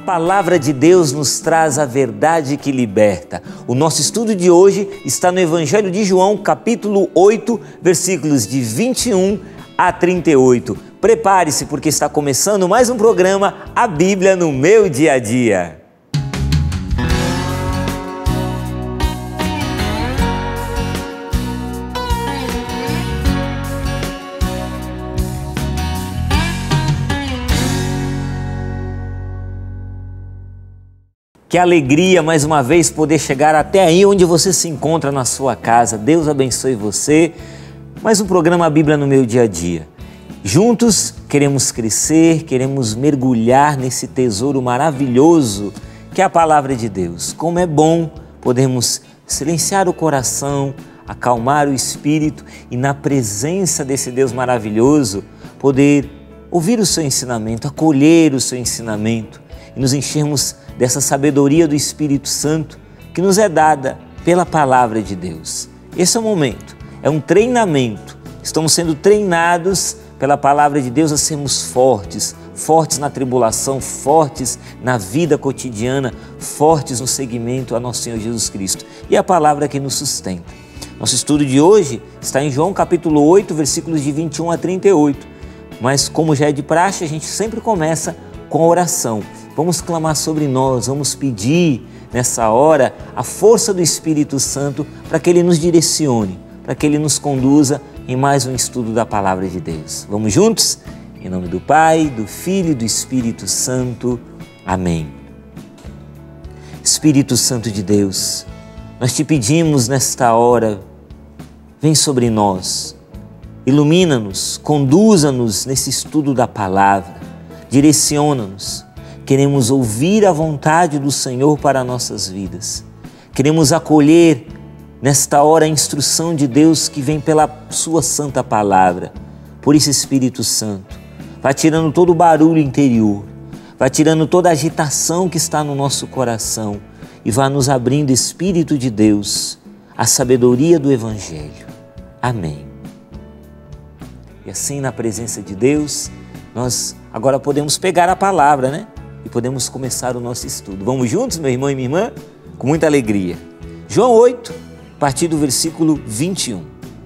palavra de Deus nos traz a verdade que liberta. O nosso estudo de hoje está no Evangelho de João, capítulo 8, versículos de 21 a 38. Prepare-se, porque está começando mais um programa, A Bíblia no Meu Dia a Dia. Que alegria, mais uma vez, poder chegar até aí onde você se encontra na sua casa. Deus abençoe você. Mais um programa A Bíblia no Meu Dia a Dia. Juntos queremos crescer, queremos mergulhar nesse tesouro maravilhoso que é a Palavra de Deus. Como é bom podermos silenciar o coração, acalmar o espírito e na presença desse Deus maravilhoso poder ouvir o seu ensinamento, acolher o seu ensinamento e nos enchermos dessa sabedoria do Espírito Santo que nos é dada pela Palavra de Deus. Esse é o momento, é um treinamento. Estamos sendo treinados pela Palavra de Deus a sermos fortes, fortes na tribulação, fortes na vida cotidiana, fortes no seguimento a nosso Senhor Jesus Cristo. E a Palavra que nos sustenta. Nosso estudo de hoje está em João capítulo 8, versículos de 21 a 38. Mas como já é de praxe, a gente sempre começa com a oração. Vamos clamar sobre nós, vamos pedir nessa hora a força do Espírito Santo para que Ele nos direcione, para que Ele nos conduza em mais um estudo da Palavra de Deus. Vamos juntos? Em nome do Pai, do Filho e do Espírito Santo. Amém. Espírito Santo de Deus, nós te pedimos nesta hora, vem sobre nós, ilumina-nos, conduza-nos nesse estudo da Palavra, direciona-nos. Queremos ouvir a vontade do Senhor para nossas vidas. Queremos acolher nesta hora a instrução de Deus que vem pela sua santa palavra. Por isso, Espírito Santo, vai tirando todo o barulho interior, vai tirando toda a agitação que está no nosso coração e vai nos abrindo, Espírito de Deus, a sabedoria do Evangelho. Amém. E assim, na presença de Deus, nós agora podemos pegar a palavra, né? E podemos começar o nosso estudo. Vamos juntos, meu irmão e minha irmã? Com muita alegria. João 8, a partir do versículo 21.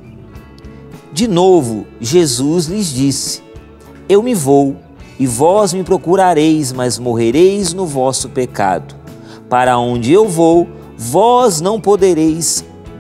De novo, Jesus lhes disse: Eu me vou, e vós me procurareis, mas morrereis no vosso pecado. Para onde eu vou, vós não podeis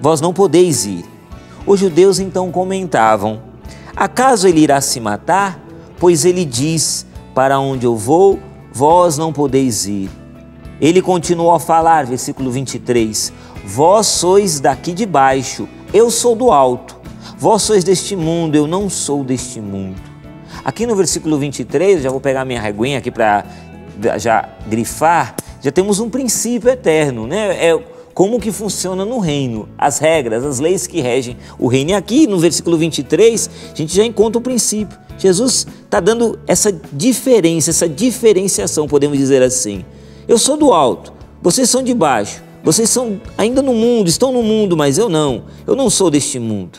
ir. Os judeus então comentavam: Acaso ele irá se matar? Pois ele diz: Para onde eu vou, vós não podeis ir. Ele continuou a falar, versículo 23, Vós sois daqui de baixo, eu sou do alto. Vós sois deste mundo, eu não sou deste mundo. Aqui no versículo 23, já vou pegar minha reguinha aqui para já grifar, já temos um princípio eterno, né? É como que funciona no reino, as regras, as leis que regem o reino. E aqui no versículo 23, a gente já encontra o princípio. Jesus está dando essa diferença, essa diferenciação, podemos dizer assim. Eu sou do alto, vocês são de baixo, vocês são ainda no mundo, estão no mundo, mas eu não sou deste mundo.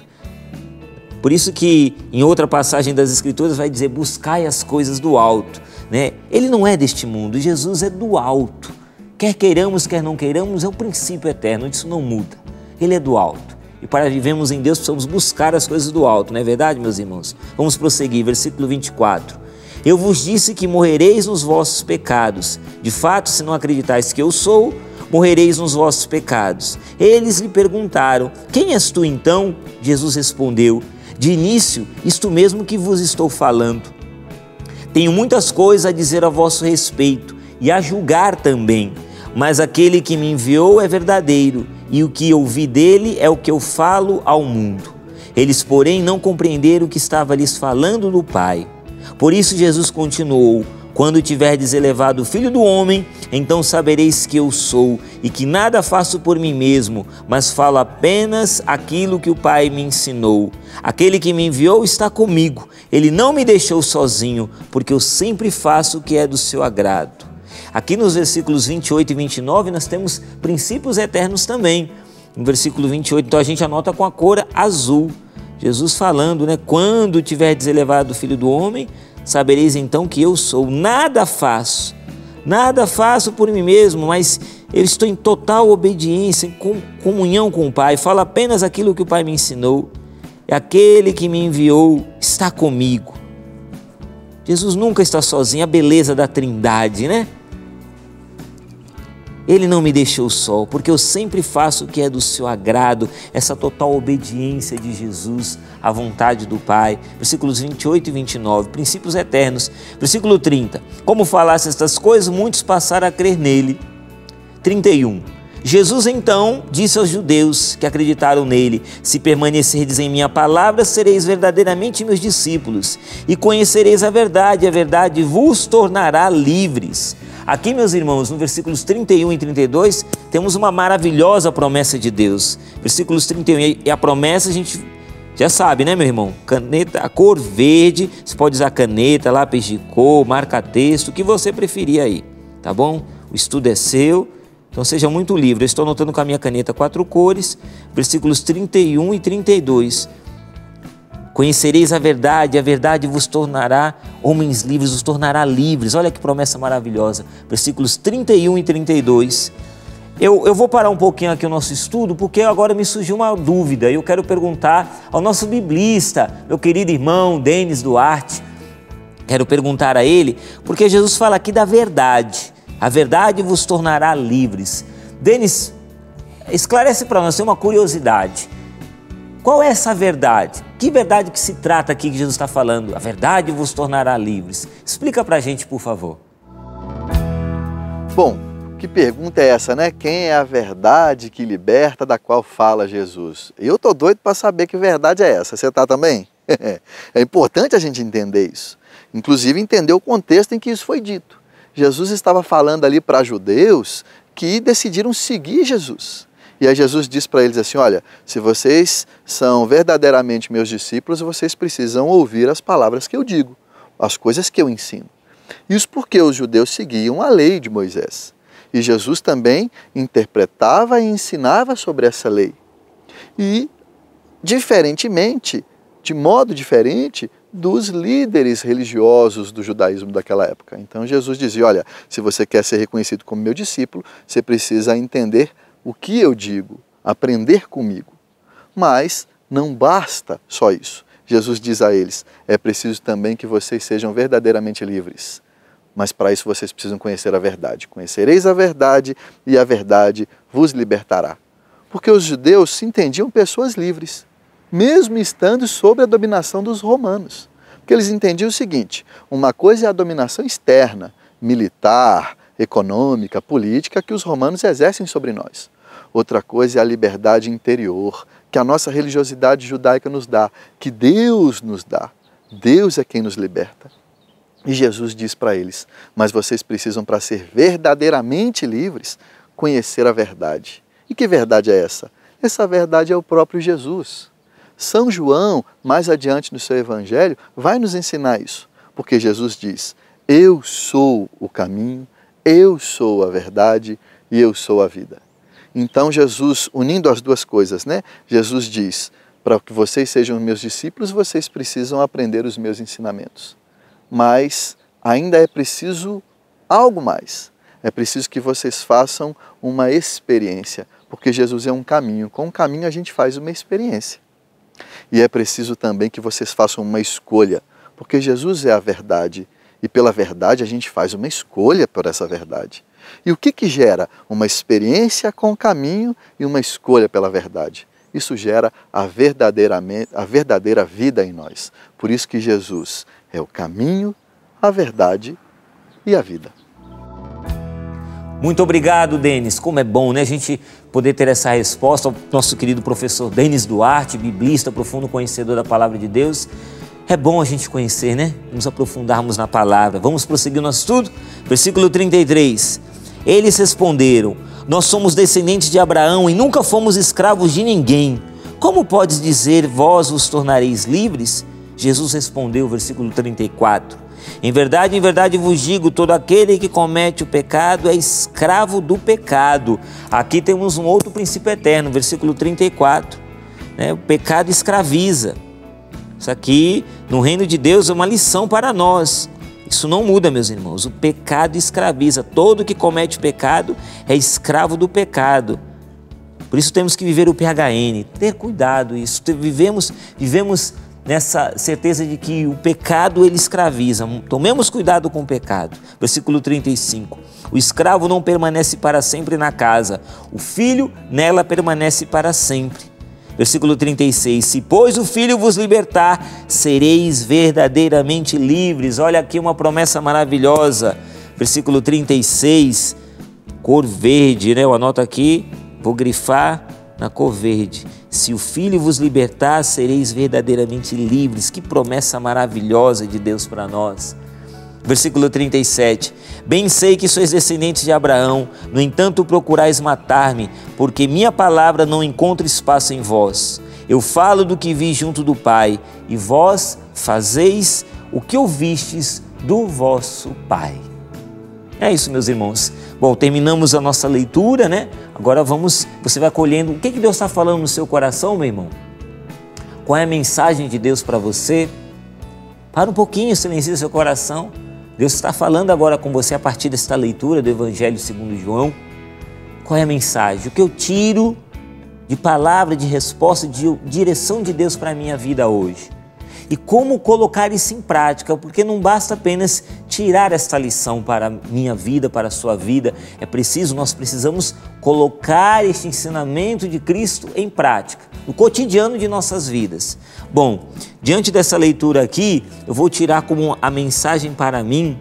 Por isso que em outra passagem das Escrituras vai dizer, buscai as coisas do alto, né? Ele não é deste mundo, Jesus é do alto. Quer queiramos, quer não queiramos, é o princípio eterno, isso não muda. Ele é do alto. E para vivermos em Deus, precisamos buscar as coisas do alto, não é verdade, meus irmãos? Vamos prosseguir, versículo 24. Eu vos disse que morrereis nos vossos pecados. De fato, se não acreditais que eu sou, morrereis nos vossos pecados. Eles lhe perguntaram, quem és tu então? Jesus respondeu, de início, isto mesmo que vos estou falando. Tenho muitas coisas a dizer a vosso respeito e a julgar também, mas aquele que me enviou é verdadeiro, e o que ouvi dele é o que eu falo ao mundo. Eles, porém, não compreenderam o que estava lhes falando do Pai. Por isso Jesus continuou, quando tiverdes elevado o Filho do Homem, então sabereis que eu sou, e que nada faço por mim mesmo, mas falo apenas aquilo que o Pai me ensinou. Aquele que me enviou está comigo, ele não me deixou sozinho, porque eu sempre faço o que é do seu agrado. Aqui nos versículos 28 e 29 nós temos princípios eternos também. No versículo 28, então a gente anota com a cor azul. Jesus falando, né? Quando tiverdes elevado o Filho do Homem, sabereis então que eu sou. Nada faço Nada faço por mim mesmo, mas eu estou em total obediência, em comunhão com o Pai. Falo apenas aquilo que o Pai me ensinou. E aquele que me enviou está comigo. Jesus nunca está sozinho, a beleza da Trindade, né? Ele não me deixou só, porque eu sempre faço o que é do seu agrado, essa total obediência de Jesus à vontade do Pai. Versículos 28 e 29, princípios eternos. Versículo 30, como falasse estas coisas, muitos passaram a crer nele. 31, Jesus então disse aos judeus que acreditaram nele: se permanecerdes em minha palavra, sereis verdadeiramente meus discípulos, e conhecereis a verdade vos tornará livres. Aqui, meus irmãos, no versículos 31 e 32, temos uma maravilhosa promessa de Deus. Versículos 31, e a promessa a gente já sabe, né, meu irmão? Caneta, a cor verde, você pode usar caneta, lápis de cor, marca-texto, o que você preferir aí, tá bom? O estudo é seu, então seja muito livre. Eu estou anotando com a minha caneta 4 cores, versículos 31 e 32. Conhecereis a verdade vos tornará homens livres, vos tornará livres. Olha que promessa maravilhosa. Versículos 31 e 32. Eu vou parar um pouquinho aqui o nosso estudo, porque agora me surgiu uma dúvida. Eu quero perguntar ao nosso biblista, meu querido irmão Denis Duarte. Quero perguntar a ele, porque Jesus fala aqui da verdade. A verdade vos tornará livres. Denis, esclarece para nós, tem uma curiosidade. Qual é essa verdade? Que verdade que se trata aqui que Jesus está falando? A verdade vos tornará livres. Explica para a gente, por favor. Bom, que pergunta é essa, né? Quem é a verdade que liberta, da qual fala Jesus? Eu tô doido para saber que verdade é essa. Você tá também? É importante a gente entender isso. Inclusive entender o contexto em que isso foi dito. Jesus estava falando ali para judeus que decidiram seguir Jesus. E aí Jesus diz para eles assim, olha, se vocês são verdadeiramente meus discípulos, vocês precisam ouvir as palavras que eu digo, as coisas que eu ensino. Isso porque os judeus seguiam a lei de Moisés. E Jesus também interpretava e ensinava sobre essa lei. E, diferentemente, de modo diferente dos líderes religiosos do judaísmo daquela época. Então Jesus dizia, olha, se você quer ser reconhecido como meu discípulo, você precisa entender o que eu digo, aprender comigo. Mas não basta só isso. Jesus diz a eles, é preciso também que vocês sejam verdadeiramente livres. Mas para isso vocês precisam conhecer a verdade. Conhecereis a verdade e a verdade vos libertará. Porque os judeus se entendiam pessoas livres, mesmo estando sob a dominação dos romanos. Porque eles entendiam o seguinte, uma coisa é a dominação externa, militar, econômica, política, que os romanos exercem sobre nós. Outra coisa é a liberdade interior, que a nossa religiosidade judaica nos dá, que Deus nos dá. Deus é quem nos liberta. E Jesus diz para eles, mas vocês precisam, para ser verdadeiramente livres, conhecer a verdade. E que verdade é essa? Essa verdade é o próprio Jesus. São João, mais adiante no seu evangelho, vai nos ensinar isso. Porque Jesus diz, eu sou o caminho, eu sou a verdade e eu sou a vida. Então Jesus, unindo as duas coisas, né? Jesus diz, para que vocês sejam meus discípulos, vocês precisam aprender os meus ensinamentos. Mas ainda é preciso algo mais. É preciso que vocês façam uma experiência, porque Jesus é um caminho. Com o caminho a gente faz uma experiência. E é preciso também que vocês façam uma escolha, porque Jesus é a verdade. E pela verdade a gente faz uma escolha por essa verdade. E o que gera? Uma experiência com o caminho e uma escolha pela verdade. Isso gera a verdadeira vida em nós. Por isso que Jesus é o caminho, a verdade e a vida. Muito obrigado, Denis. Como é bom, né, a gente poder ter essa resposta ao nosso querido professor Denis Duarte, biblista, profundo conhecedor da palavra de Deus. É bom a gente conhecer, né? Nos aprofundarmos na palavra. Vamos prosseguir o nosso estudo? Versículo 33. Eles responderam, nós somos descendentes de Abraão e nunca fomos escravos de ninguém. Como podes dizer, vós vos tornareis livres? Jesus respondeu, versículo 34. Em verdade vos digo, todo aquele que comete o pecado é escravo do pecado. Aqui temos um outro princípio eterno, versículo 34. Né? O pecado escraviza. Isso aqui, no reino de Deus, é uma lição para nós. Isso não muda, meus irmãos. O pecado escraviza. Todo que comete pecado é escravo do pecado. Por isso temos que viver o PHN, ter cuidado. Isso vivemos nessa certeza de que o pecado ele escraviza. Tomemos cuidado com o pecado. Versículo 35. O escravo não permanece para sempre na casa, o filho nela permanece para sempre. Versículo 36, se pois o Filho vos libertar, sereis verdadeiramente livres. Olha aqui uma promessa maravilhosa. Versículo 36, cor verde, né? Eu anoto aqui, vou grifar na cor verde. Se o Filho vos libertar, sereis verdadeiramente livres. Que promessa maravilhosa de Deus para nós. Versículo 37, bem sei que sois descendentes de Abraão, no entanto procurais matar-me, porque minha palavra não encontra espaço em vós. Eu falo do que vi junto do Pai, e vós fazeis o que ouvistes do vosso Pai. É isso, meus irmãos. Bom, terminamos a nossa leitura, né? Agora você vai colhendo o que Deus está falando no seu coração, meu irmão. Qual é a mensagem de Deus para você? Para um pouquinho, silencia seu coração. Deus está falando agora com você a partir desta leitura do Evangelho segundo João. Qual é a mensagem? O que eu tiro de palavra, de resposta, de direção de Deus para a minha vida hoje? E como colocar isso em prática? Porque não basta apenas tirar esta lição para a minha vida, para a sua vida. Nós precisamos colocar este ensinamento de Cristo em prática, no cotidiano de nossas vidas. Bom, diante dessa leitura aqui, eu vou tirar como a mensagem para mim,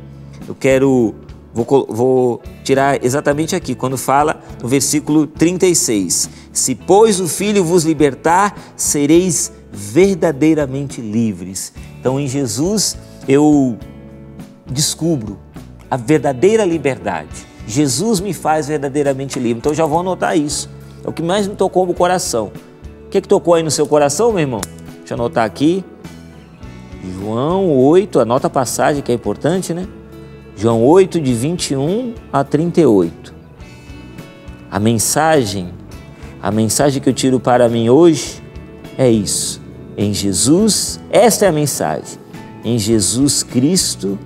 vou tirar exatamente aqui, quando fala no versículo 36. Se, pois, o Filho vos libertar, sereis verdadeiramente livres. Então, em Jesus, eu descubro a verdadeira liberdade. Jesus me faz verdadeiramente livre. Então, eu já vou anotar isso. É o que mais me tocou no coração. O que tocou aí no seu coração, meu irmão? Deixa eu anotar aqui. João 8, anota a passagem que é importante, né? João 8, de 21 a 38. A mensagem que eu tiro para mim hoje é isso. Em Jesus, esta é a mensagem. Em Jesus Cristo,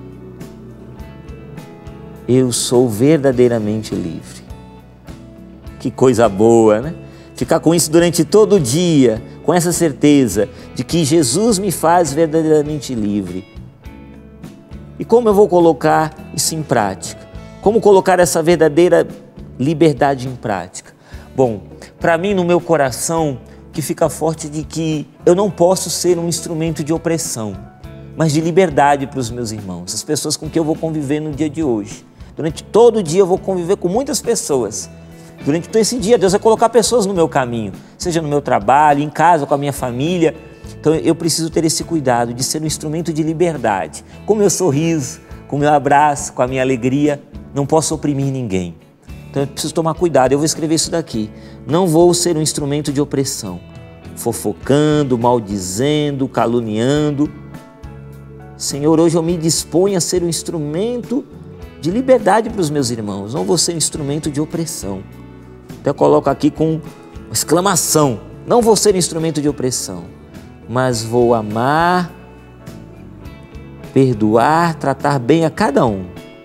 eu sou verdadeiramente livre. Que coisa boa, né? Ficar com isso durante todo o dia, com essa certeza de que Jesus me faz verdadeiramente livre. E como eu vou colocar isso em prática? Como colocar essa verdadeira liberdade em prática? Bom, para mim, no meu coração, que fica forte de que eu não posso ser um instrumento de opressão, mas de liberdade para os meus irmãos, as pessoas com quem eu vou conviver no dia de hoje. Durante todo o dia eu vou conviver com muitas pessoas. Durante todo esse dia, Deus vai colocar pessoas no meu caminho, seja no meu trabalho, em casa, com a minha família. Então eu preciso ter esse cuidado de ser um instrumento de liberdade. Com o meu sorriso, com o meu abraço, com a minha alegria, não posso oprimir ninguém. Então eu preciso tomar cuidado, eu vou escrever isso daqui. Não vou ser um instrumento de opressão, fofocando, maldizendo, caluniando. Senhor, hoje eu me disponho a ser um instrumento de liberdade para os meus irmãos. Não vou ser um instrumento de opressão. Então eu coloco aqui com exclamação. Não vou ser um instrumento de opressão, mas vou amar, perdoar, tratar bem a cada um.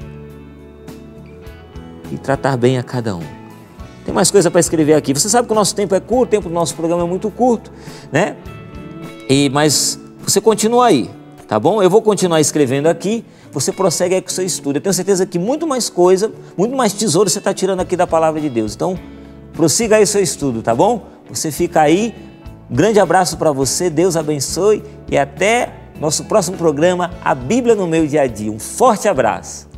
E tratar bem a cada um. Tem mais coisa para escrever aqui. Você sabe que o nosso tempo é curto, o tempo do nosso programa é muito curto, né? Mas você continua aí, tá bom? Eu vou continuar escrevendo aqui, você prossegue aí com o seu estudo. Eu tenho certeza que muito mais coisa, muito mais tesouro você está tirando aqui da palavra de Deus. Então, prossiga aí o seu estudo, tá bom? Você fica aí. Um grande abraço para você, Deus abençoe e até nosso próximo programa, A Bíblia no Meu Dia a Dia. Um forte abraço.